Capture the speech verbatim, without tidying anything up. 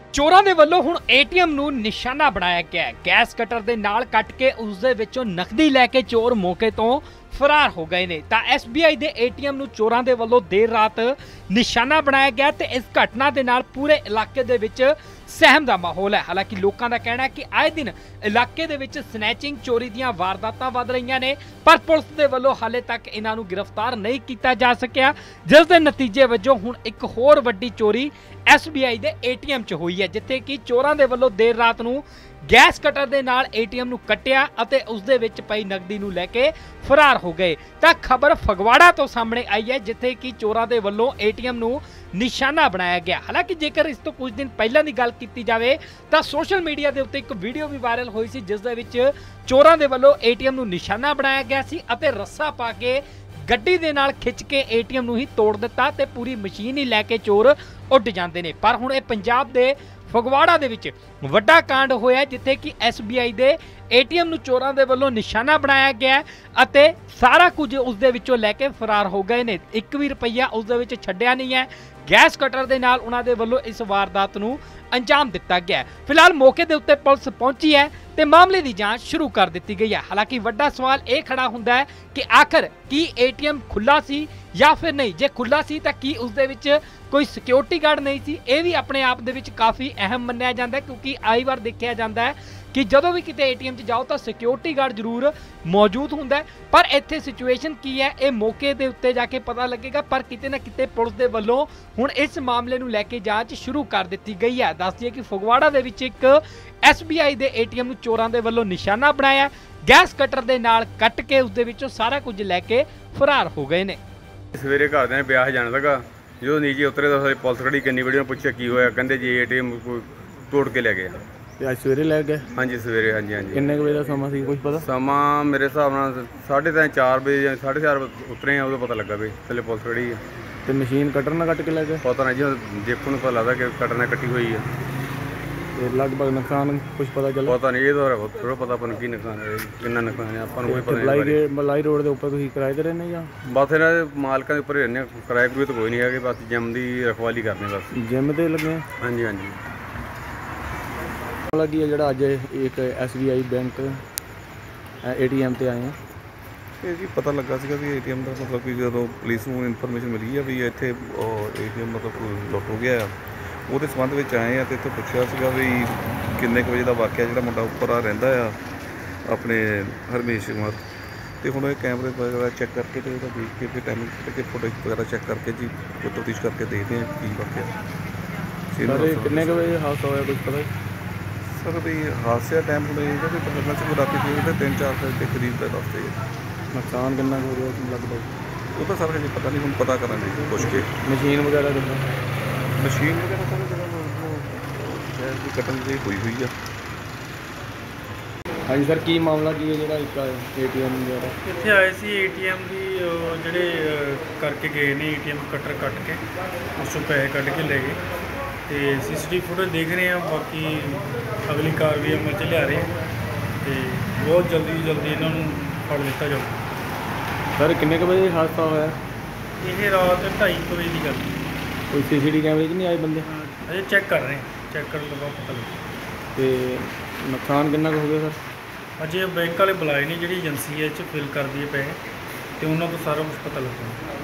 ਚੋਰਾਂ ਦੇ ਵੱਲੋਂ ਹੁਣ ਏਟੀਐਮ ਨੂੰ ਨਿਸ਼ਾਨਾ ਬਣਾਇਆ ਗਿਆ ਹੈ। ਗੈਸ ਕਟਰ ਦੇ ਨਾਲ ਕੱਟ ਕੇ ਉਸ ਦੇ ਵਿੱਚੋਂ ਨਕਦੀ ਲੈ ਕੇ ਚੋਰ ਮੌਕੇ ਤੋਂ ਫਰਾਰ ਹੋ ਗਏ ਨੇ। ਤਾਂ ਐਸ ਬੀ ਆਈ ਦੇ ਏਟੀਐਮ ਨੂੰ ਚੋਰਾਂ ਦੇ ਵੱਲੋਂ ਦੇਰ ਰਾਤ ਨਿਸ਼ਾਨਾ ਬਣਾਇਆ ਗਿਆ ਤੇ ਇਸ ਘਟਨਾ ਦੇ ਨਾਲ ਪੂਰੇ ਇਲਾਕੇ ਦੇ ਵਿੱਚ ਸਹਿਮ ਦਾ ਮਾਹੌਲ ਹੈ। ਹਾਲਾਂਕਿ ਲੋਕਾਂ ਦਾ ਕਹਿਣਾ ਹੈ ਕਿ ਆਏ ਦਿਨ ਇਲਾਕੇ ਦੇ ਵਿੱਚ ਸਨੈਚਿੰਗ ਚੋਰੀ ਦੀਆਂ ਵਾਰਦਾਤਾਂ ਵੱਧ ਰਹੀਆਂ ਨੇ, ਪਰ ਪੁਲਿਸ ਦੇ ਵੱਲੋਂ ਹਾਲੇ ਤੱਕ ਇਹਨਾਂ ਨੂੰ ਗ੍ਰਿਫਤਾਰ ਨਹੀਂ ਕੀਤਾ ਜਾ ਸਕਿਆ, ਜਿਸ ਦੇ ਨਤੀਜੇ ਵਜੋਂ ਹੁਣ ਇੱਕ ਹੋਰ ਵੱਡੀ ਚੋਰੀ ਐਸ ਬੀ ਆਈ ਦੇ ਏਟੀਐਮ 'ਚ ਹੋਈ ਹੈ, ਜਿੱਥੇ ਕਿ ਚੋਰਾਂ ਦੇ ਵੱਲੋਂ ਦੇਰ ਰਾਤ ਨੂੰ ਗੈਸ ਕਟਰ ਦੇ ਨਾਲ ਏਟੀਐਮ ਨੂੰ ਕੱਟਿਆ ਅਤੇ ਉਸ ਦੇ ਵਿੱਚ ਪਈ ਨਕਦੀ ਨੂੰ ਲੈ ਕੇ ਫਰਾਰ ਹੋ ਗਏ। ਤਾਂ ਖਬਰ ਫਗਵਾੜਾ ਤੋਂ ਸਾਹਮਣੇ ਆਈ ਹੈ, ਜਿੱਥੇ ਕਿ ਚੋਰਾਂ ਦੇ ਵੱਲੋਂ ਏਟੀਐਮ ਨੂੰ ਨਿਸ਼ਾਨਾ ਬਣਾਇਆ ਗਿਆ। ਹਾਲਾਂਕਿ ਜੇਕਰ ਇਸ ਤੋਂ ਕੁਝ ਦਿਨ ਪਹਿਲਾਂ ਦੀ ਗੱਲ ਕੀਤੀ ਜਾਵੇ ਤਾਂ ਸੋਸ਼ਲ ਮੀਡੀਆ ਦੇ ਉੱਤੇ ਇੱਕ ਵੀਡੀਓ ਵੀ ਵਾਇਰਲ ਹੋਈ ਸੀ, ਜਿਸ ਦੇ ਵਿੱਚ ਚੋਰਾਂ ਦੇ ਵੱਲੋਂ ਏਟੀਐਮ ਨੂੰ ਨਿਸ਼ਾਨਾ ਬਣਾਇਆ ਗਿਆ ਸੀ ਅਤੇ ਰੱਸਾ ਪਾ ਕੇ ਗੱਡੀ ਦੇ ਨਾਲ ਖਿੱਚ ਕੇ ਏਟੀਐਮ ਨੂੰ ਹੀ ਤੋੜ ਦਿੱਤਾ ਤੇ ਪੂਰੀ ਮਸ਼ੀਨ ਹੀ ਲੈ ਕੇ ਚੋਰ ਉੱਡ ਜਾਂਦੇ ਨੇ। ਪਰ ਹੁਣ ਇਹ ਪੰਜਾਬ ਦੇ ਫਗਵਾੜਾ ਦੇ ਵਿੱਚ ਵੱਡਾ ਕਾਂਡ ਹੋਇਆ, ਜਿੱਥੇ ਕਿ ਐਸ ਬੀ ਆਈ ਦੇ ਏਟੀਐਮ ਨੂੰ ਚੋਰਾਂ ਦੇ ਵੱਲੋਂ ਨਿਸ਼ਾਨਾ ਬਣਾਇਆ ਗਿਆ ਅਤੇ ਸਾਰਾ ਕੁਝ ਉਸ ਦੇ ਵਿੱਚੋਂ ਲੈ ਕੇ ਫਰਾਰ ਹੋ ਗਏ ਨੇ। ਇੱਕ ਵੀ ਰੁਪਈਆ ਉਸ ਦੇ ਵਿੱਚ ਛੱਡਿਆ ਨਹੀਂ ਹੈ। ਗੈਸ ਕਟਰ ਦੇ ਨਾਲ ਉਹਨਾਂ ਦੇ ਵੱਲੋਂ ਇਸ ਵਾਰਦਾਤ ਨੂੰ ਅੰਜਾਮ ਦਿੱਤਾ ਗਿਆ। ਫਿਲਹਾਲ ਮੌਕੇ ਦੇ ਉੱਤੇ ਪੁਲਿਸ ਪਹੁੰਚੀ ਹੈ ਤੇ ਮਾਮਲੇ ਦੀ ਜਾਂਚ ਸ਼ੁਰੂ ਕਰ ਦਿੱਤੀ ਗਈ ਹੈ। ਹਾਲਾਂਕਿ ਵੱਡਾ ਸਵਾਲ ਇਹ ਖੜਾ ਹੁੰਦਾ ਹੈ ਕਿ ਆਖਰ ਕੀ ਏਟੀਐਮ ਖੁੱਲਾ ਸੀ ਜਾਂ ਫਿਰ ਨਹੀਂ। ਜੇ ਖੁੱਲਾ ਸੀ ਤਾਂ ਕੀ ਉਸ ਦੇ ਵਿੱਚ ਕੋਈ ਸਿਕਿਉਰਿਟੀ ਗਾਰਡ ਨਹੀਂ ਸੀ? ਇਹ ਵੀ ਆਪਣੇ ਆਪ ਦੇ ਵਿੱਚ ਕਾਫੀ ਅਹਿਮ ਮੰਨਿਆ ਜਾਂਦਾ ਹੈ, ਕਿਉਂਕਿ ਆਈ ਵਾਰ ਦੇਖਿਆ ਜਾਂਦਾ ਹੈ ਕਿ ਜਦੋਂ ਵੀ ਕਿਤੇ ਏਟੀਐਮ 'ਚ ਜਾਓ ਤਾਂ ਸਿਕਿਉਰਿਟੀ ਗਾਰਡ ਜ਼ਰੂਰ ਮੌਜੂਦ ਹੁੰਦਾ ਹੈ। ਪਰ ਇੱਥੇ ਸਿਚੁਏਸ਼ਨ ਕੀ ਹੈ ਇਹ ਮੌਕੇ ਦੇ ਉੱਤੇ ਜਾ ਕੇ ਪਤਾ ਲੱਗੇਗਾ। ਪਰ ਕਿਤੇ ਨਾ ਕਿਤੇ ਪੁਲਿਸ ਦੇ ਵੱਲੋਂ ਹੁਣ ਇਸ ਮਾਮਲੇ ਨੂੰ ਲੈ ਕੇ ਜਾਂਚ ਸ਼ੁਰੂ ਕਰ ਦਿੱਤੀ ਗਈ ਹੈ। ਦੱਸ ਦਈਏ ਕਿ ਫਗਵਾੜਾ ਦੇ ਵਿੱਚ ਇੱਕ ਐਸ ਬੀ ਆਈ ਦੇ ਏਟੀਐਮ ਨੂੰ ਚੋਰਾਂ ਦੇ ਵੱਲੋਂ ਨਿਸ਼ਾਨਾ ਬਣਾਇਆ, ਗੈਸ ਕਟਰ ਦੇ ਨਾਲ ਕੱਟ ਕੇ ਉਸ ਦੇ ਵਿੱਚੋਂ ਸਾਰਾ ਕੁਝ ਲੈ ਕੇ ਫਰਾਰ ਹੋ ਗਏ ਨੇ। ਸਵੇਰੇ ਘਰਦਿਆਂ ਨੇ ਵਿਆਹ ਜਾਣ ਲੱਗਾ, ਜਦੋਂ ਨੀਚੇ ਉਤਰੇ ਤਾਂ ਪੁਲਿਸ ਖੜੀ ਕਿੰਨੀ ਬੜੀ ਨੂੰ ਪੁੱਛਿਆ ਕੀ ਹੋਇਆ, ਕਹਿੰਦੇ ਜੀ ਏਟੀਐਮ ਤੋੜ ਕੇ ਲੈ ਗਏ। ਅੱਜ ਸਵੇਰੇ ਲੈ ਗਏ? ਹਾਂਜੀ ਸਵੇਰੇ, ਹਾਂਜੀ ਹਾਂਜੀ। ਕਿੰਨੇ ਕੁ ਵਜੇ ਦਾ ਸਮਾਂ ਸੀ, ਕੁਝ ਪਤਾ? ਸਮਾਂ ਮੇਰੇ ਹਿਸਾਬ ਨਾਲ ਸਾਢੇ ਤਿੰਨ ਚਾਰ ਵਜੇ ਜਾਂ ਸਾਢੇ ਚਾਰ ਉਤਰੇ ਆ, ਉਦੋਂ ਪਤਾ ਲੱਗਾ ਵੀ ਥੱਲੇ ਪੁਲਿਸ ਖੜੀ ਆ। ਤੇ ਮਸ਼ੀਨ ਕਟਰ ਨਾਲ ਕੱਟ ਕੇ ਲੈ ਗਏ? ਪਤਾ ਨਹੀਂ ਜੀ, ਦੇਖਣ ਨੂੰ ਪਤਾ ਲੱਗਦਾ ਕਿ ਕਟਰ ਨਾਲ ਕੱਟੀ ਹੋਈ ਆ। ਤੇ ਲਗਭਗ ਨੁਕਸਾਨ ਕੁਝ ਪਤਾ ਚੱਲਿਆ? ਪਤਾ ਨਹੀਂ, ਇਹ ਤਾਂ ਥੋੜਾ ਪਤਾ ਆਪਾਂ ਨੂੰ ਕੀ ਨੁਕਸਾਨ ਹੈ, ਕਿੰਨਾ ਨੁਕਸਾਨ ਹੈ ਆਪਾਂ ਨੂੰ ਕੋਈ ਪਤਾ ਨਹੀਂ। ਮਲਾਈ ਮਲਾਈ ਰੋਡ ਦੇ ਉੱਪਰ ਤੁਸੀਂ ਕਿਰਾਏ ਤੇ ਰਹਿੰਦੇ ਜਾਂ? ਬਸ ਇਹਨਾਂ ਦੇ ਮਾਲਕਾਂ ਦੇ ਉੱਪਰ ਹੀ ਰਹਿੰਦੇ, ਕਿਰਾਏ ਕਰੂਏ ਤਾਂ ਕੋਈ ਨਹੀਂ ਹੈਗੇ, ਬਸ ਜਿਮ ਦੀ ਰਖਵਾਲੀ ਕਰਦੇ ਬਸ। ਜਿਮ ਤੇ ਲੱਗੇ? ਹਾਂਜੀ ਹਾਂਜੀ। ਲੱਗੀ ਹੈ ਜਿਹੜਾ ਅੱਜ ਇੱਕ S B I bank A T M 'ਤੇ ਆਏ ਆ। ਇਹ ਜੀ ਪਤਾ ਲੱਗਾ ਸੀਗਾ ਵੀ ਏ ਟੀ ਐਮ ਦਾ ਮਤਲਬ ਕਿ ਜਦੋਂ ਪੁਲਿਸ ਨੂੰ ਇਨਫੋਰਮੇਸ਼ਨ ਮਿਲੀ ਆ ਵੀ ਇੱਥੇ ਏ ਟੀ ਐਮ ਮਤਲਬ ਲੁੱਟ ਹੋ ਗਿਆ ਆ, ਉਹਦੇ ਸੰਬੰਧ ਵਿੱਚ ਆਏ ਆ ਤੇ ਇੱਥੇ ਪੁੱਛਿਆ ਸੀਗਾ ਵੀ ਕਿੰਨੇ ਕੁ ਵਜੇ ਦਾ ਵਾਕਿਆ। ਜਿਹੜਾ ਮੁੰਡਾ ਉੱਪਰ ਆ ਰਹਿੰਦਾ ਆ ਆਪਣੇ ਹਰਮੇਸ਼ ਕੁਮਾਰ, ਤੇ ਹੁਣ ਇਹ ਕੈਮਰੇ ਵਗੈਰਾ ਚੈੱਕ ਕਰਕੇ ਤੇ ਉਹਦਾ ਦੇਖ ਕੇ ਫਿਰ ਟਾਈਮਿੰਗ ਕੱਢ ਕੇ ਫੋਟੋ ਵਗੈਰਾ ਚੈੱਕ ਕਰਕੇ ਜੀ ਤਫਤੀਸ਼ ਕਰਕੇ ਦੇਖਦੇ ਆ ਕੀ ਵਾਕਿਆ। ਸਰ ਕਿੰਨੇ ਕੁ ਵਜੇ ਹਾਦਸਾ ਹੋਇਆ, ਕੁਝ ਪਤਾ? ਸਰ ਵੀ ਹਾਦਸੇ ਟਾਈਮ ਹੁਣ ਇਹਦਾ ਵੀ ਪਤਾ ਸੀ ਰਾਤੀ ਦੇ ਤਿੰਨ ਚਾਰ ਵਜੇ ਦੇ ਕਰੀਬ ਦਾ ਦੱਸਦੇ ਆ। ਨੁਕਸਾਨ ਕਿੰਨਾ ਹੋ ਰਿਹਾ ਲੱਗਦਾ? ਉਹ ਤਾਂ ਸਰ ਹਜੇ ਪਤਾ ਨਹੀਂ, ਹੁਣ ਪਤਾ ਕਰਾਂਗੇ ਪੁੱਛ ਕੇ। ਮਸ਼ੀਨ ਵਗੈਰਾ ਕਿੱਦਾਂ? ਮਸ਼ੀਨ ਵਗੈਰਾ ਸਾਰੇ ਜਗ੍ਹਾ ਸ਼ਾਇਦ ਦੀ ਕਟਨ ਦੀ ਹੋਈ ਹੋਈ ਆ। ਹਾਂਜੀ ਸਰ, ਕੀ ਮਾਮਲਾ ਕੀ ਹੈ ਜਿਹੜਾ ਇੱਕ ਏ ਟੀ ਐਮ ਵਗੈਰਾ ਇੱਥੇ ਆਏ ਸੀ? ਏ ਟੀ ਐਮ ਦੀ ਉਹ ਜਿਹੜੇ ਕਰਕੇ ਗਏ ਨੇ, ਏ ਟੀ ਐਮ ਕਟਰ ਕੱਟ ਕੇ ਉਸ ਤੋਂ ਪੈਸੇ ਕੱਢ ਕੇ ਲੈ ਗਏ ਤੇ ਸੀ ਸੀ ਟੀ ਵੀ ਫੁਟੇਜ ਦੇਖ ਰਹੇ ਹਾਂ। ਬਾਕੀ ਅਗਲੀ ਕਾਰਵਾਈ ਅਮਲ 'ਚ ਲਿਆ ਰਹੇ ਹਾਂ ਤੇ ਬਹੁਤ ਜਲਦੀ ਜਲਦੀ ਇਹਨਾਂ ਨੂੰ ਫੜ ਲਿੱਤਾ ਜਾਊ। ਸਰ ਕਿੰਨੇ ਕੁ ਵਜੇ ਹਾਦਸਾ ਹੋਇਆ? ਇਹ ਰਾਤ ਢਾਈ ਕੁ ਵਜੇ ਦੀ ਗੱਲ। ਕੋਈ ਸੀ ਸੀ ਟੀ ਕੈਮਰੇ 'ਚ ਨਹੀਂ ਆਏ ਬੰਦੇ? ਅਜੇ ਚੈੱਕ ਕਰ ਰਹੇ ਹਾਂ, ਚੈੱਕ ਕਰਨ ਤੋਂ ਬਾਅਦ ਪਤਾ ਲੱਗੂ। ਤੇ ਨੁਕਸਾਨ ਕਿੰਨਾ ਕੁ ਹੋ ਗਿਆ ਸਰ? ਅਜੇ ਬੈਂਕ ਵਾਲੇ ਬੁਲਾਏ ਨੇ, ਜਿਹੜੀ ਏਜੰਸੀ ਹੈ ਇਹ 'ਚ ਫਿਲ ਕਰਦੀ ਹੈ ਪੈਸੇ, ਤੇ ਉਹਨਾਂ ਤੋਂ ਸਾਰਾ ਕੁਝ ਪਤਾ ਲੱਗੂ।